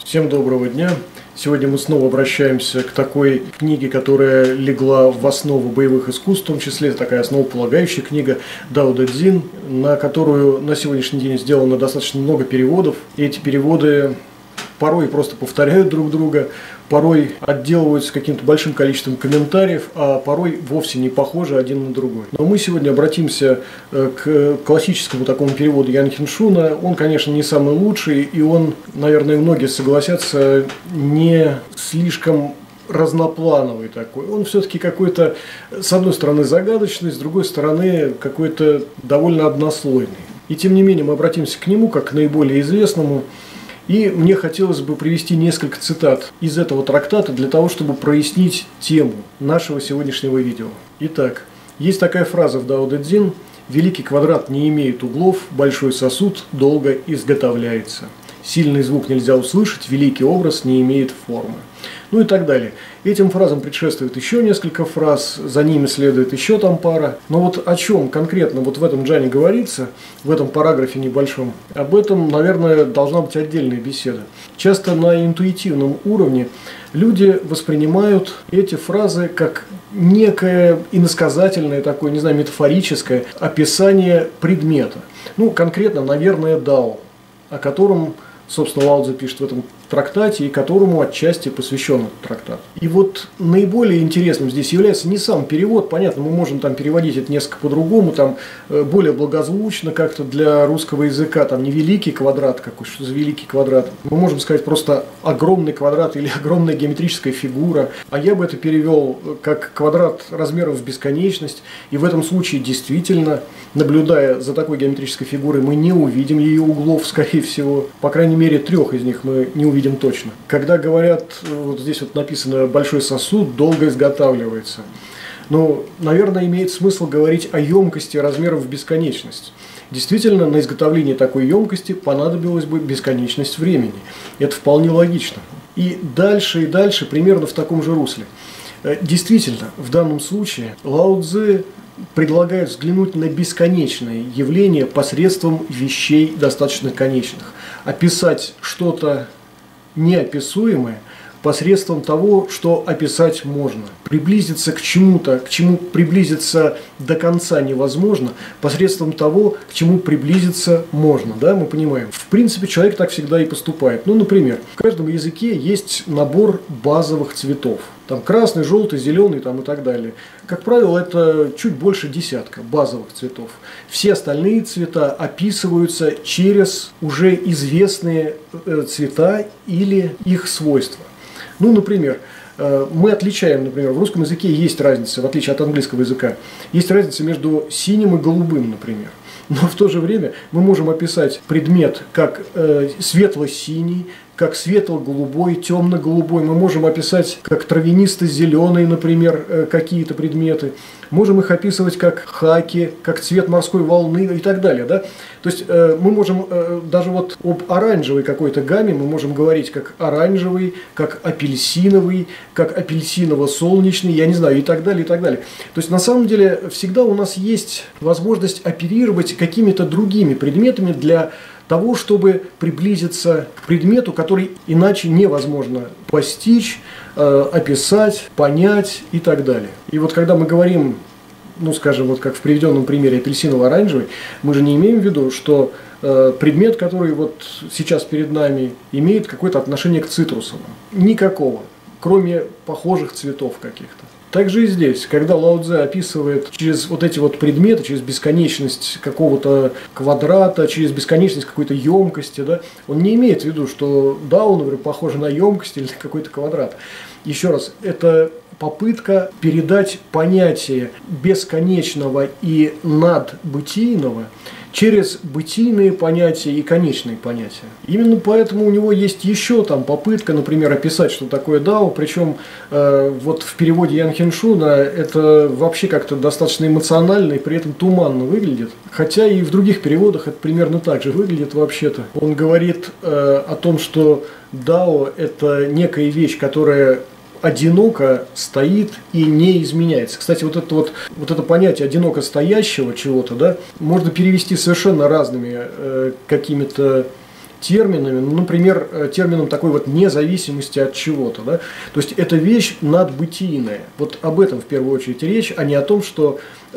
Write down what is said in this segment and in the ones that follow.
Всем доброго дня! Сегодня мы снова обращаемся к такой книге, которая легла в основу боевых искусств, в том числе такая основополагающая книга Дао Дэ Цзин, на которую на сегодняшний день сделано достаточно много переводов. И эти переводы порой просто повторяют друг друга, порой отделываются каким-то большим количеством комментариев, а порой вовсе не похожи один на другой. Но мы сегодня обратимся к классическому такому переводу Ян Хиншуна. Он, конечно, не самый лучший, и он, наверное, многие согласятся, не слишком разноплановый такой. Он все-таки какой-то, с одной стороны, загадочный, с другой стороны, какой-то довольно однослойный. И тем не менее мы обратимся к нему как к наиболее известному. И мне хотелось бы привести несколько цитат из этого трактата для того, чтобы прояснить тему нашего сегодняшнего видео. Итак, есть такая фраза в Дао Дэ Цзин: «Великий квадрат не имеет углов, большой сосуд долго изготовляется. Сильный звук нельзя услышать, великий образ не имеет формы». Ну и так далее. Этим фразам предшествует еще несколько фраз, за ними следует еще там пара. Но вот о чем конкретно вот в этом джане говорится, в этом параграфе небольшом, об этом, наверное, должна быть отдельная беседа. Часто на интуитивном уровне люди воспринимают эти фразы как некое иносказательное, такое, не знаю, метафорическое описание предмета. Ну, конкретно, наверное, дао, о котором, собственно, Лао Цзы пишет в этом трактате, и которому отчасти посвящен этот трактат. И вот наиболее интересным здесь является не сам перевод. Понятно, мы можем там переводить это несколько по-другому, там более благозвучно как-то для русского языка, там не великий квадрат, какой, что за великий квадрат. Мы можем сказать просто огромный квадрат или огромная геометрическая фигура. А я бы это перевел как квадрат размеров в бесконечность. И в этом случае действительно, наблюдая за такой геометрической фигурой, мы не увидим ее углов, скорее всего. По крайней мере, 3 из них мы не увидим точно. Когда говорят, вот здесь вот написано «большой сосуд долго изготавливается», ну, наверное, имеет смысл говорить о емкости размеров в бесконечность. Действительно, на изготовление такой емкости понадобилась бы бесконечность времени. Это вполне логично. И дальше, примерно в таком же русле. Действительно, в данном случае Лао Цзы предлагает взглянуть на бесконечное явление посредством вещей достаточно конечных. Описать что-то неописуемое посредством того, что описать можно. Приблизиться к чему-то, к чему приблизиться до конца невозможно, посредством того, к чему приблизиться можно. Да, мы понимаем. В принципе, человек так всегда и поступает. Ну, например, в каждом языке есть набор базовых цветов. Там красный, желтый, зеленый там, и так далее. Как правило, это чуть больше десятка базовых цветов. Все остальные цвета описываются через уже известные цвета или их свойства. Ну, например, мы отличаем, например, в русском языке есть разница, в отличие от английского языка, есть разница между синим и голубым, например. Но в то же время мы можем описать предмет как светло-синий, как светло-голубой, темно-голубой. Мы можем описать как травянисто-зеленый, например, какие-то предметы. Можем их описывать как хаки, как цвет морской волны и так далее. Да? То есть мы можем даже вот об оранжевой какой-то гамме мы можем говорить как оранжевый, как апельсиновый, как апельсиново-солнечный, я не знаю, и так далее, и так далее. То есть на самом деле всегда у нас есть возможность оперировать какими-то другими предметами для того, чтобы приблизиться к предмету, который иначе невозможно постичь, описать, понять и так далее. И вот когда мы говорим, ну скажем, вот как в приведенном примере апельсиново-оранжевый, мы же не имеем в виду, что предмет, который вот сейчас перед нами, имеет какое-то отношение к цитрусовым. Никакого, кроме похожих цветов каких-то. Также и здесь, когда Лао Цзы описывает через вот эти вот предметы, через бесконечность какого-то квадрата, через бесконечность какой-то емкости, да, он не имеет в виду, что дао, например, похоже на емкость или на какой-то квадрат. Еще раз, это попытка передать понятие бесконечного и надбытийного через бытийные понятия и конечные понятия. Именно поэтому у него есть еще там попытка, например, описать, что такое дао, причем вот в переводе Ян Хиншуна это вообще как-то достаточно эмоционально и при этом туманно выглядит. Хотя и в других переводах это примерно так же выглядит вообще-то. Он говорит о том, что дао – это некая вещь, которая одиноко стоит и не изменяется. Кстати, вот это понятие одиноко стоящего чего-то, да, можно перевести совершенно разными какими-то терминами, ну, например, термином такой вот независимости от чего-то. Да? То есть это вещь надбытийная. Вот об этом в первую очередь речь, а не о том, что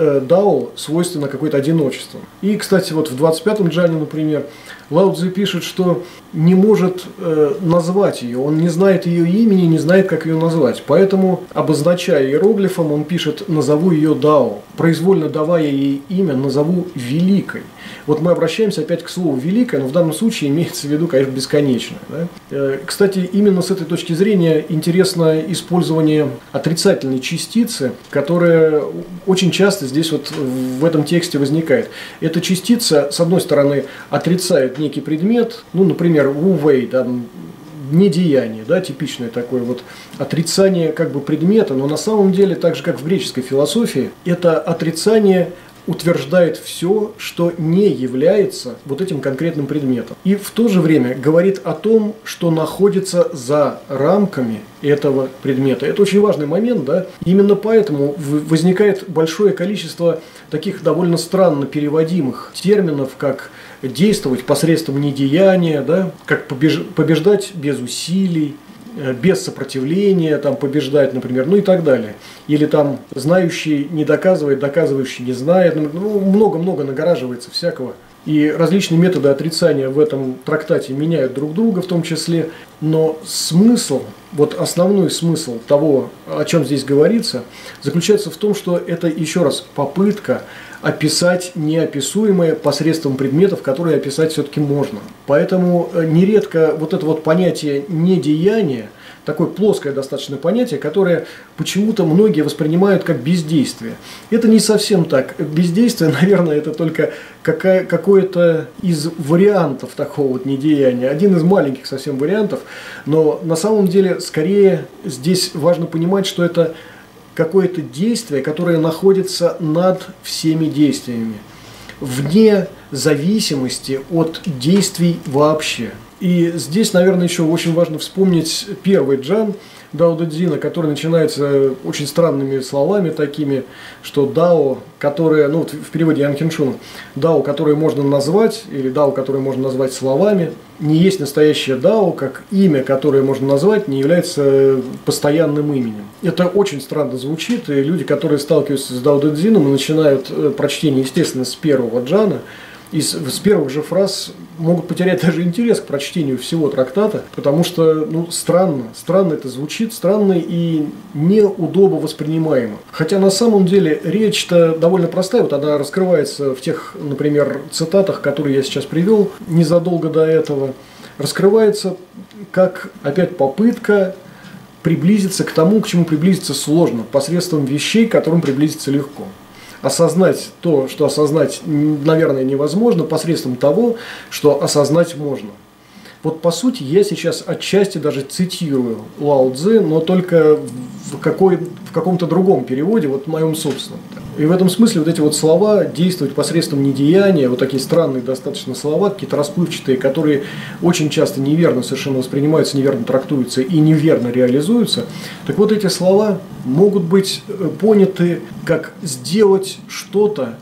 дао свойственно какое-то одиночество. И, кстати, вот в 25-м джане, например, Лао Цзы пишет, что не может назвать ее, он не знает ее имени, не знает, как ее назвать. Поэтому, обозначая иероглифом, он пишет «назову ее дао», произвольно давая ей имя, назову великой. Вот мы обращаемся опять к слову «великое», но в данном случае имеется в виду, конечно, бесконечное. Да? Кстати, именно с этой точки зрения интересно использование отрицательной частицы, которая очень часто здесь вот в этом тексте возникает. Эта частица, с одной стороны, отрицает некий предмет, ну, например, ву-вэй, там, недеяние, да, типичное такое вот отрицание как бы предмета, но на самом деле, так же как в греческой философии, это отрицание утверждает все, что не является вот этим конкретным предметом. И в то же время говорит о том, что находится за рамками этого предмета. Это очень важный момент, да? Именно поэтому возникает большое количество таких довольно странно переводимых терминов, как действовать посредством недеяния, да? Как побеждать без усилий, без сопротивления, там, побеждать, например, ну и так далее. Или там знающий не доказывает, доказывающий не знает. Ну, много-много нагораживается всякого. И различные методы отрицания в этом трактате меняют друг друга в том числе. Но смысл, вот основной смысл того, о чем здесь говорится, заключается в том, что это, еще раз, попытка описать неописуемое посредством предметов, которые описать все-таки можно. Поэтому нередко вот это вот понятие недеяния, такое плоское достаточно понятие, которое почему-то многие воспринимают как бездействие. Это не совсем так. Бездействие, наверное, это только какое-то из вариантов такого вот недеяния. Один из маленьких совсем вариантов. Но на самом деле, скорее, здесь важно понимать, что это какое-то действие, которое находится над всеми действиями, вне зависимости от действий вообще. И здесь, наверное, еще очень важно вспомнить первый джан Дао Дэ Цзина, который начинается очень странными словами такими, что дао, которое, ну, в переводе Ян Хиншуна, дао, которое можно назвать, или дао, которое можно назвать словами, не есть настоящее дао, как имя, которое можно назвать, не является постоянным именем. Это очень странно звучит, и люди, которые сталкиваются с Дао Дэ Цзином и начинают прочтение, естественно, с первого джана, и с первых же фраз могут потерять даже интерес к прочтению всего трактата, потому что, ну, странно это звучит, странно и неудобно воспринимаемо. Хотя на самом деле речь-то довольно простая, вот она раскрывается в тех, например, цитатах, которые я сейчас привел незадолго до этого, раскрывается как, опять, попытка приблизиться к тому, к чему приблизиться сложно, посредством вещей, к которым приблизиться легко. Осознать то, что осознать, наверное, невозможно, посредством того, что осознать можно. Вот по сути я сейчас отчасти даже цитирую Лао Цзы, но только в каком-то другом переводе, вот в моем собственном. И в этом смысле вот эти вот слова «действовать посредством недеяния», вот такие странные достаточно слова, какие-то расплывчатые, которые очень часто неверно совершенно воспринимаются, неверно трактуются и неверно реализуются, так вот эти слова могут быть поняты как сделать что-то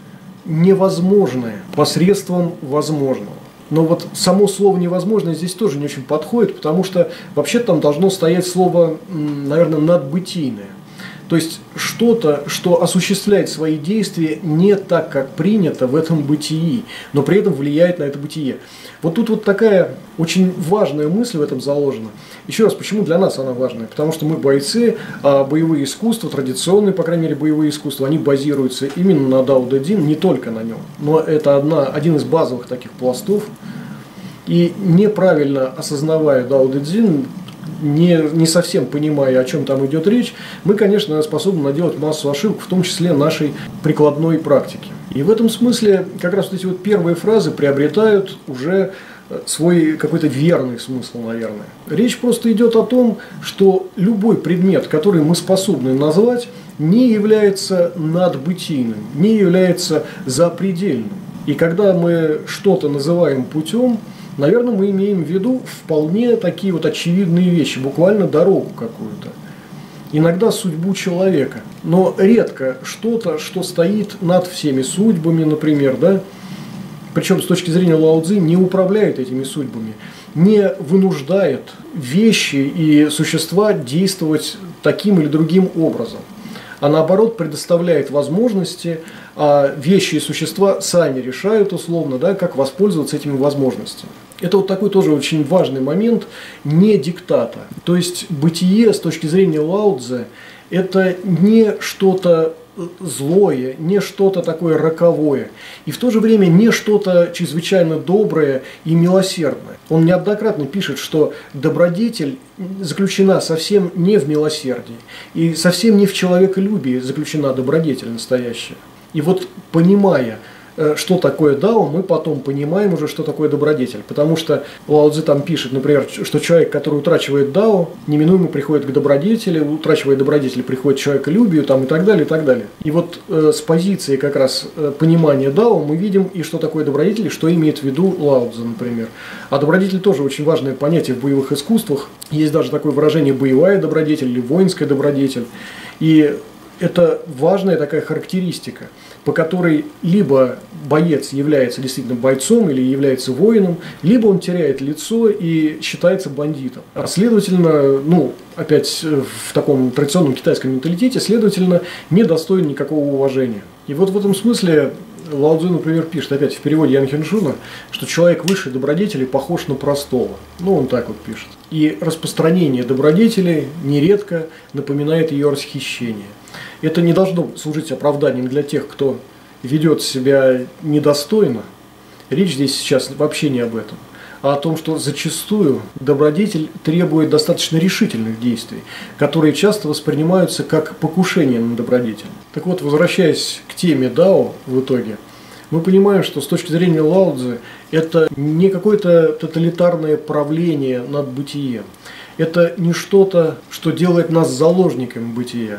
невозможное посредством возможного. Но вот само слово «невозможное» здесь тоже не очень подходит, потому что вообще-то там должно стоять слово, наверное, «надбытийное». То есть что-то, что осуществляет свои действия не так, как принято в этом бытии, но при этом влияет на это бытие. Вот тут вот такая очень важная мысль в этом заложена. Еще раз, почему для нас она важная? Потому что мы бойцы, а боевые искусства, традиционные, по крайней мере, боевые искусства, они базируются именно на Дао Дэ Цзин, не только на нем. Но это один из базовых таких пластов. И неправильно осознавая Дао Дэ Цзин, не совсем понимая, о чем там идет речь, мы, конечно, способны наделать массу ошибок, в том числе нашей прикладной практики. И в этом смысле как раз вот эти вот первые фразы приобретают уже свой какой-то верный смысл, наверное. Речь просто идет о том, что любой предмет, который мы способны назвать, не является надбытийным, не является запредельным. И когда мы что-то называем путем, наверное, мы имеем в виду вполне такие вот очевидные вещи, буквально дорогу какую-то. Иногда судьбу человека, но редко что-то, что стоит над всеми судьбами, например, да. причем с точки зрения Лао Цзи не управляет этими судьбами, не вынуждает вещи и существа действовать таким или другим образом, а наоборот предоставляет возможности, а вещи и существа сами решают условно, да, как воспользоваться этими возможностями. Это вот такой тоже очень важный момент не диктата. То есть бытие с точки зрения Лао Цзи это не что-то злое, не что-то такое роковое, и в то же время не что-то чрезвычайно доброе и милосердное. Он неоднократно пишет, что добродетель заключена совсем не в милосердии, и совсем не в человеколюбии заключена добродетель настоящая. И вот понимая, что такое дао, мы потом понимаем уже, что такое добродетель. Потому что Лао Цзи там пишет, например, что человек, который утрачивает дао, неминуемо приходит к добродетели, утрачивая добродетель, приходит к человеколюбию там, и так далее, и так далее. И вот с позиции как раз понимания дао мы видим и что такое добродетель, и что имеет в виду Лао Цзи, например. А добродетель тоже очень важное понятие в боевых искусствах. Есть даже такое выражение боевая добродетель или воинская добродетель. И это важная такая характеристика, по которой либо боец является действительно бойцом или является воином, либо он теряет лицо и считается бандитом. А следовательно, опять в таком традиционном китайском менталитете, следовательно, не достоин никакого уважения. И вот в этом смысле Лао Цзи, например, пишет, опять в переводе Ян Хиншуна, что человек высшей добродетели похож на простого. Он так вот пишет. И распространение добродетели нередко напоминает ее расхищение. Это не должно служить оправданием для тех, кто ведет себя недостойно. Речь здесь сейчас вообще не об этом, а о том, что зачастую добродетель требует достаточно решительных действий, которые часто воспринимаются как покушение на добродетель. Так вот, возвращаясь к теме дао в итоге, мы понимаем, что с точки зрения Лао Цзи это не какое-то тоталитарное правление над бытием. Это не что-то, что делает нас заложниками бытия.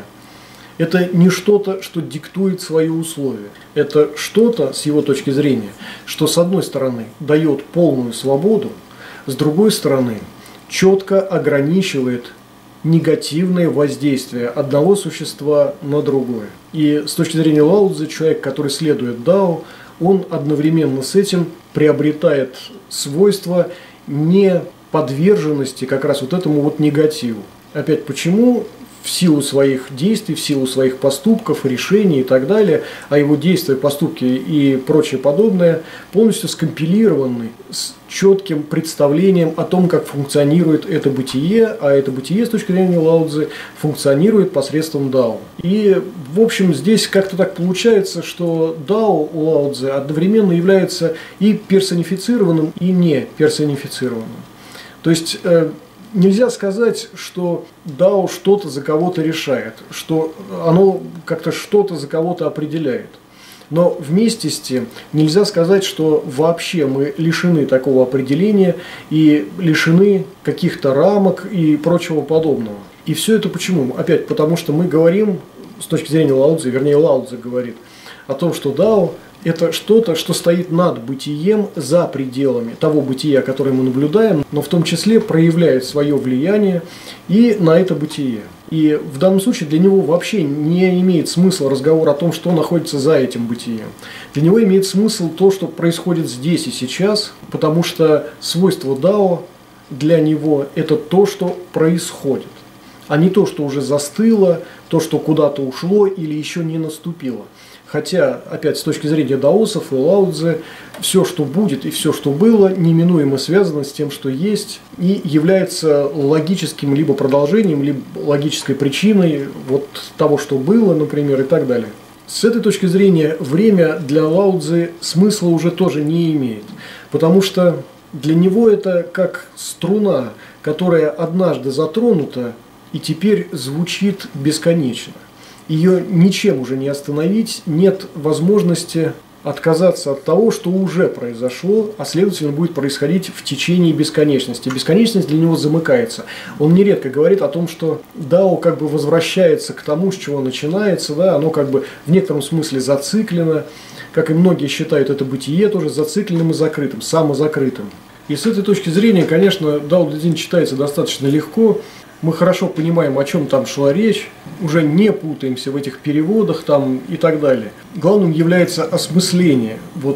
Это не что-то, что диктует свои условия. Это что-то, с его точки зрения, что с одной стороны дает полную свободу, с другой стороны четко ограничивает негативное воздействие одного существа на другое. И с точки зрения Лао Цзи, человек, который следует дао, он одновременно с этим приобретает свойства неподверженности как раз вот этому вот негативу. Опять почему? В силу своих действий, в силу своих поступков, решений и так далее, а его действия, поступки и прочее подобное полностью скомпилированы с четким представлением о том, как функционирует это бытие, а это бытие с точки зрения Лао Цзи функционирует посредством дао. И, в общем, здесь как-то так получается, что дао у Лао Цзи одновременно является и персонифицированным, и не персонифицированным. То есть нельзя сказать, что дао что-то за кого-то решает, что оно как-то что-то за кого-то определяет. Но вместе с тем нельзя сказать, что вообще мы лишены такого определения и лишены каких-то рамок и прочего подобного. И все это почему? Опять потому, что мы говорим, с точки зрения Лао Цзи, вернее Лао Цзи говорит о том, что дао – это что-то, что стоит над бытием, за пределами того бытия, которое мы наблюдаем, но в том числе проявляет свое влияние и на это бытие. И в данном случае для него вообще не имеет смысла разговор о том, что находится за этим бытием. Для него имеет смысл то, что происходит здесь и сейчас, потому что свойство дао для него – это то, что происходит, а не то, что уже застыло, то, что куда-то ушло или еще не наступило. Хотя, опять, с точки зрения даосов и Лао Цзи, все, что будет и все, что было, неминуемо связано с тем, что есть, и является логическим либо продолжением, либо логической причиной вот того, что было, например, и так далее. С этой точки зрения время для Лао Цзи смысла уже тоже не имеет, потому что для него это как струна, которая однажды затронута и теперь звучит бесконечно. Ее ничем уже не остановить, нет возможности отказаться от того, что уже произошло, а следовательно будет происходить в течение бесконечности. Бесконечность для него замыкается. Он нередко говорит о том, что дао как бы возвращается к тому, с чего начинается, да, оно как бы в некотором смысле зациклено, как и многие считают это бытие тоже зацикленным и закрытым, самозакрытым. И с этой точки зрения, конечно, Дао Дэ Цзин читается достаточно легко. Мы хорошо понимаем, о чем там шла речь, уже не путаемся в этих переводах там и так далее. Главным является осмысление вот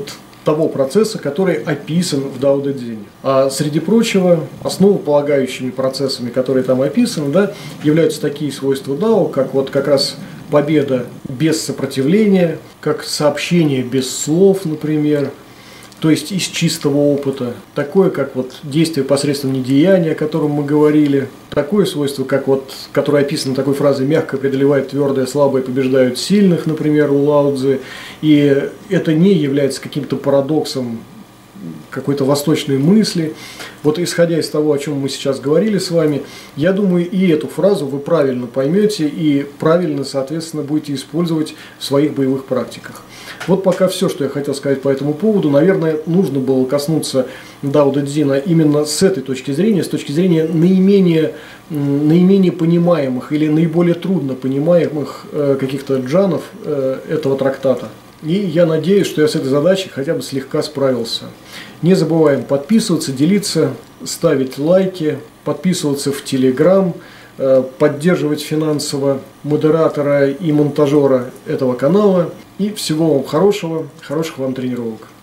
того процесса, который описан в Дао Дэ Цзине. А среди прочего, основополагающими процессами, которые там описаны, да, являются такие свойства Дао, как вот как раз победа без сопротивления, как сообщение без слов, например, то есть из чистого опыта, такое, как вот действие посредством недеяния, о котором мы говорили, такое свойство, как вот, которое описано такой фразой «мягко преодолевает твердое, слабое побеждают сильных», например, у Лао Цзы, и это не является каким-то парадоксом какой-то восточной мысли. Вот исходя из того, о чем мы сейчас говорили с вами, я думаю, и эту фразу вы правильно поймете и правильно, соответственно, будете использовать в своих боевых практиках. Вот пока все, что я хотел сказать по этому поводу. Наверное, нужно было коснуться Дао Дэ Цзина именно с этой точки зрения, с точки зрения наименее понимаемых или наиболее трудно понимаемых каких-то джанов этого трактата. И я надеюсь, что я с этой задачей хотя бы слегка справился. Не забываем подписываться, делиться, ставить лайки, подписываться в Telegram, поддерживать финансово модератора и монтажера этого канала. И всего вам хорошего, хороших вам тренировок.